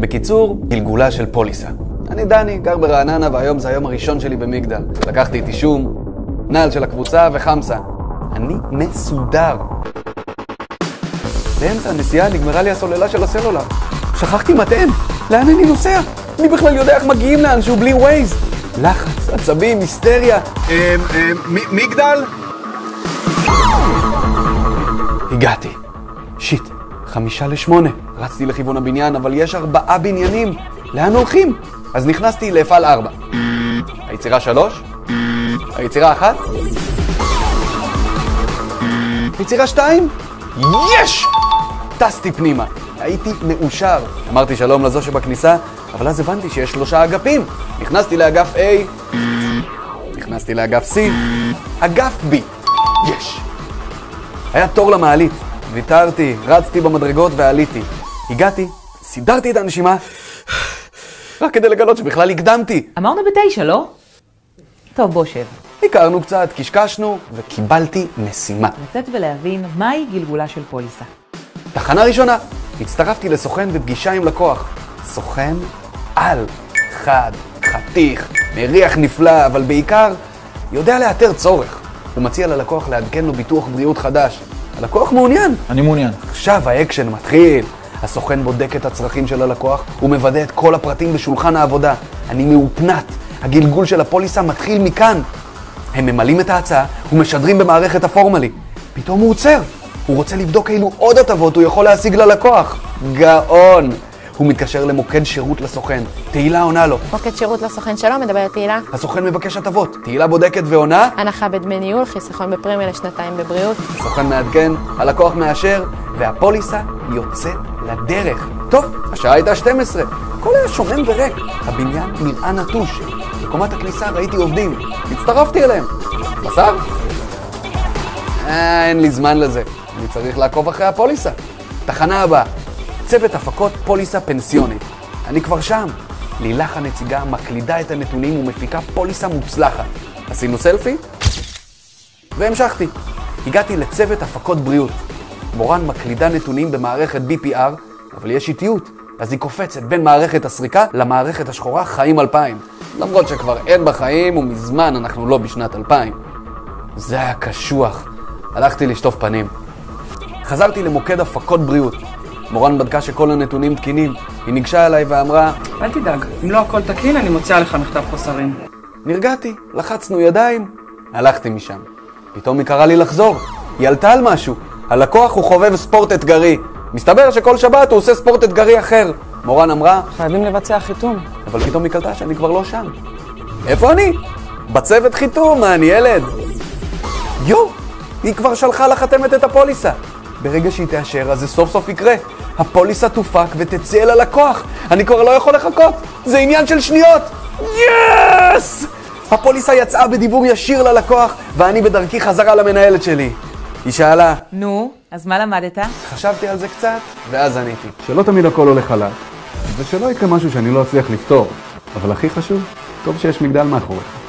בקיצור, גלגולה של פוליסה. אני דני, גר ברעננה, והיום זה היום הראשון שלי במגדל. לקחתי איתי שום, נעל של הקבוצה וחמסה. אני מסודר. באמצע הנסיעה נגמרה לי הסוללה של הסלולר. שכחתי מטען. לאן אני נוסע? מי בכלל יודע איך מגיעים לאנשהו בלי ווייז? לחץ, עצבים, היסטריה. מגדל? הגעתי. שיט, 5:55. רצתי לכיוון הבניין, אבל יש 4 בניינים. לאן הולכים? אז נכנסתי להפעל 4. היצירה 3? היצירה 1? היצירה 2? יש! טסתי פנימה. הייתי מאושר. אמרתי שלום לזו שבכניסה, אבל אז הבנתי שיש 3 אגפים. נכנסתי לאגף A, נכנסתי לאגף C, אגף B. יש! היה תור למעלית. ויתרתי, רצתי במדרגות ועליתי. הגעתי, סידרתי את הנשימה, רק כדי לגלות שבכלל הקדמתי. אמרנו ב9, לא? טוב, בוא שב. הכרנו קצת, קשקשנו, וקיבלתי משימה. לצאת ולהבין מהי גלגולה של פוליסה. תחנה ראשונה, הצטרפתי לסוכן בפגישה עם לקוח. סוכן על, חד, חתיך, מריח נפלא, אבל בעיקר יודע לאתר צורך. הוא מציע ללקוח לעדכן לו ביטוח בריאות חדש. הלקוח מעוניין. אני מעוניין. עכשיו האקשן מתחיל. הסוכן בודק את הצרכים של הלקוח, הוא מוודא את כל הפרטים בשולחן העבודה. אני מאופנת. הגלגול של הפוליסה מתחיל מכאן. הם ממלאים את ההצעה ומשדרים במערכת הפורמלי. פתאום הוא עוצר. הוא רוצה לבדוק אילו עוד הטבות הוא יכול להשיג ללקוח. גאון. הוא מתקשר למוקד שירות לסוכן. תהילה עונה לו. מוקד שירות לסוכן שלום, מדברת תהילה. הסוכן מבקש הטבות. תהילה בודקת ועונה. הנחה בדמי ניהול, חיסכון בפרמיה לשנתיים בבריאות. הסוכן מעדכן, הלקוח מאשר, והפוליסה יוצאת לדרך. טוב, השעה הייתה 12. הכל היה שומם וריק. הבניין נראה נטוש. בקומת הכניסה ראיתי עובדים. הצטרפתי אליהם. בשר? אין לי זמן לזה. אני צריך לעקוב אחרי הפוליסה. תחנה הבאה. צוות הפקות פוליסה פנסיונית. אני כבר שם. לילך הנציגה מקלידה את הנתונים ומפיקה פוליסה מוצלחת. עשינו סלפי? והמשכתי. הגעתי לצוות הפקות בריאות. מורן מקלידה נתונים במערכת BPR, אבל יש איטיות. אז היא קופצת בין מערכת הסריקה למערכת השחורה חיים 2000. למרות שכבר אין בחיים ומזמן אנחנו לא בשנת 2000. זה היה קשוח. הלכתי לשטוף פנים. חזרתי למוקד הפקות בריאות. מורן בדקה שכל הנתונים תקינים. היא ניגשה אליי ואמרה, אל תדאג, אם לא הכל תקין, אני מוציאה לך מכתב חוסרים. נרגעתי, לחצנו ידיים, הלכתי משם. פתאום היא קראה לי לחזור. היא עלתה על משהו. הלקוח הוא חובב ספורט אתגרי. מסתבר שכל שבת הוא עושה ספורט אתגרי אחר. מורן אמרה, חייבים לבצע חיתום. אבל פתאום היא קלטה שאני כבר לא שם. איפה אני? בצוות חיתום, מה, אני ילד? היא כבר שלחה לחתמת את הפוליסה. ברגע שהיא תאשר, אז זה סוף סוף יקרה. הפוליסה תופק ותצא אל הלקוח. אני כבר לא יכול לחכות. זה עניין של שניות. יס! הפוליסה יצאה בדיבור ישיר ללקוח, ואני בדרכי חזרה למנהלת שלי. היא שאלה, נו, אז מה למדת? חשבתי על זה קצת, ואז עניתי. שלא תמיד הכל הולך חלק, ושלא יקרה משהו שאני לא אצליח לפתור. אבל הכי חשוב, טוב שיש מגדל מאחוריך.